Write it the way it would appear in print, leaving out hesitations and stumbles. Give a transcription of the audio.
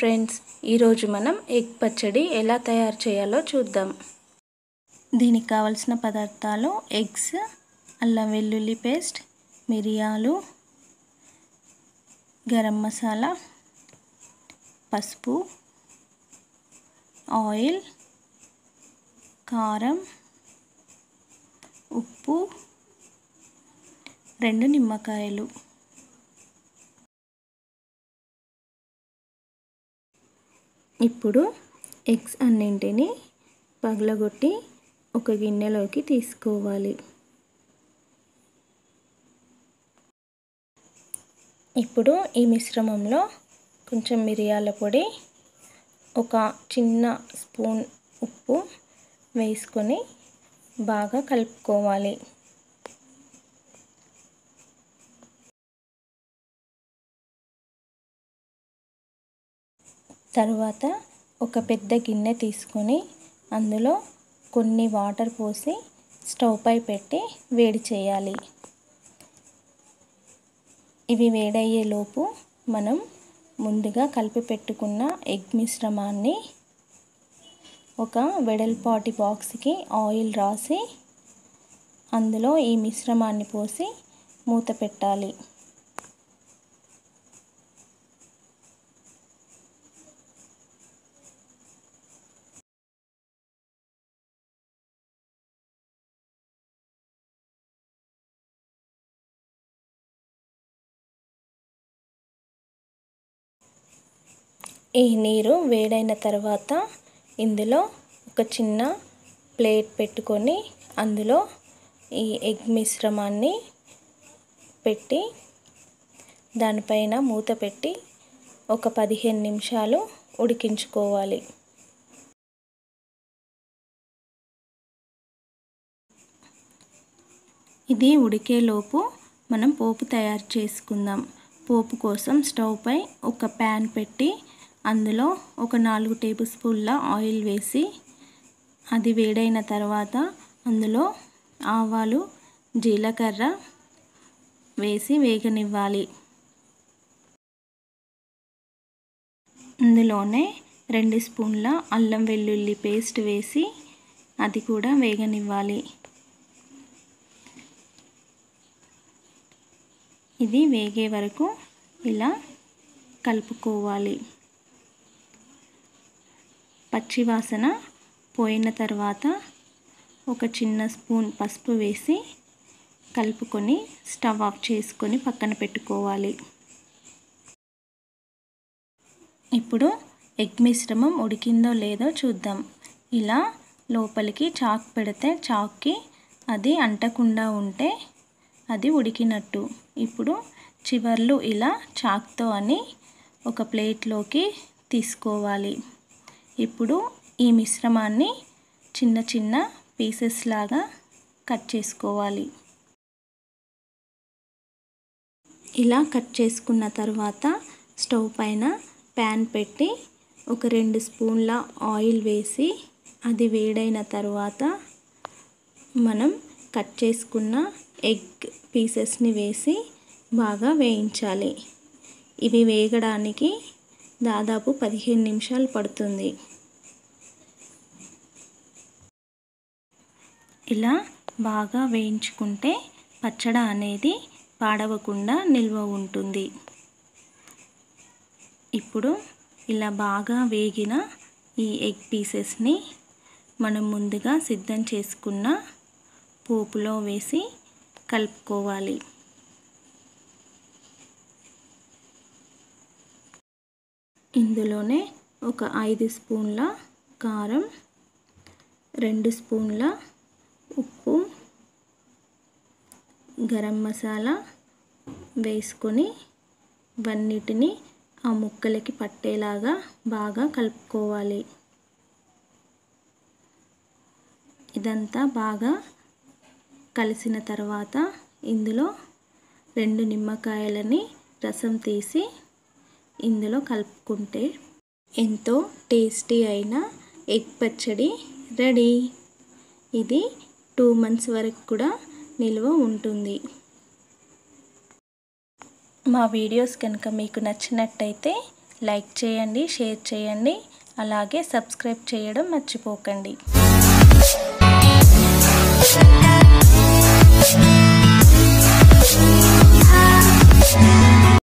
Friends, ఈరోజు మనం egg పచ్చడి ఎలా తయారు చేయాలో చూద్దాం. దీనికి కావలసిన పదార్థాలు ఎగ్స్, అల్లం వెల్లుల్లి పేస్ట్, మిరియాలు, గరం మసాలా, పసుపు, ఆయిల్, కారం, ఉప్పు, 2 నిమ్మకాయలు. ఇప్పుడు ఎగ్స్ అన్నింటినీ పగలగొట్టి ఒక గిన్నెలోకి తీసుకోవాలి. ఇప్పుడు ఈ మిశ్రమంలో కొంచెం మిరియాల పొడి, ఒక చిన్న స్పూన్ ఉప్పు వేసుకొని బాగా కలుపుకోవాలి. తరువాత ఒక పెద్ద గిన్నె తీసుకొని అందులో కొన్ని వాటర్ పోసి స్టవ్ పై పెట్టి వేడి చేయాలి. ఇవి వేడయ్యేలోపు మనం ముందుగా కలిపి పెట్టుకున్న ఎగ్ మిశ్రమాన్ని ఒక వెడల్పాటి బాక్స్కి ఆయిల్ రాసి అందులో ఈ మిశ్రమాన్ని పోసి మూత పెట్టాలి. ఈ నీరు వేడైన తర్వాత ఇందులో ఒక చిన్న ప్లేట్ పెట్టుకొని అందులో ఈ ఎగ్ మిశ్రమాన్ని పెట్టి దానిపైన మూత పెట్టి ఒక 15 నిమిషాలు ఉడికించుకోవాలి. ఇది ఉడికేలోపు మనం పోపు తయారు చేసుకుందాం. పోపు కోసం స్టవ్ పై ఒక ప్యాన్ పెట్టి అందులో ఒక 4 టేబుల్ స్పూన్ల ఆయిల్ వేసి అది వేడైన తర్వాత అందులో ఆవాలు, జీలకర్ర వేసి వేగనివ్వాలి. అందులోనే 2 స్పూన్ల అల్లం వెల్లుల్లి పేస్ట్ వేసి అది కూడా వేగనివ్వాలి. ఇది వేగే వరకు ఇలా కలుపుకోవాలి. పచ్చివాసన పోయిన తర్వాత ఒక చిన్న స్పూన్ పసుపు వేసి కలుపుకొని స్టవ్ ఆఫ్ చేసుకొని పక్కన పెట్టుకోవాలి. ఇప్పుడు ఎగ్ మిశ్రమం ఉడికిందో లేదో చూద్దాం. ఇలా లోపలికి చాక్ పెడితే చాక్కి అది అంటకుండా ఉంటే అది ఉడికినట్టు. ఇప్పుడు చివర్లు ఇలా చాక్తో అని ఒక ప్లేట్లోకి తీసుకోవాలి. ఇప్పుడు ఈ మిశ్రమాన్ని చిన్న చిన్న పీసెస్ లాగా కట్ చేసుకోవాలి. ఇలా కట్ చేసుకున్న తర్వాత స్టవ్ పైన ప్యాన్ పెట్టి ఒక 2 స్పూన్ల ఆయిల్ వేసి అది వేడైన తర్వాత మనం కట్ చేసుకున్న ఎగ్ పీసెస్ని వేసి బాగా వేయించాలి. ఇవి వేగడానికి దాదాపు 15 నిమిషాలు పడుతుంది. ఇలా బాగా వేయించుకుంటే పచ్చడి అనేది పాడవకుండా నిల్వ ఉంటుంది. ఇప్పుడు ఇలా బాగా వేగిన ఈ ఎగ్ పీసెస్ని మనం ముందుగా సిద్ధం చేసుకున్న పోపులో వేసి కలుపుకోవాలి. ఇందులోనే ఒక 5 స్పూన్ల కారం, 2 స్పూన్ల ఉప్పు, గరం మసాలా వేసుకొని వన్నిటిని ఆ ముక్కలకి పట్టేలాగా బాగా కలుపుకోవాలి. ఇదంతా బాగా కలిసిన తర్వాత ఇందులో 2 నిమ్మకాయలని రసం తీసి ఇందులో కలుపుకుంటే ఎంతో టేస్టీ అయిన ఎగ్ పచ్చడి రెడీ. ఇది 2 months వరకు కూడా నిల్వ ఉంటుంది. మా వీడియోస్ కనుక మీకు నచ్చినట్టయితే లైక్ చేయండి, షేర్ చేయండి, అలాగే సబ్స్క్రైబ్ చేయడం మర్చిపోకండి.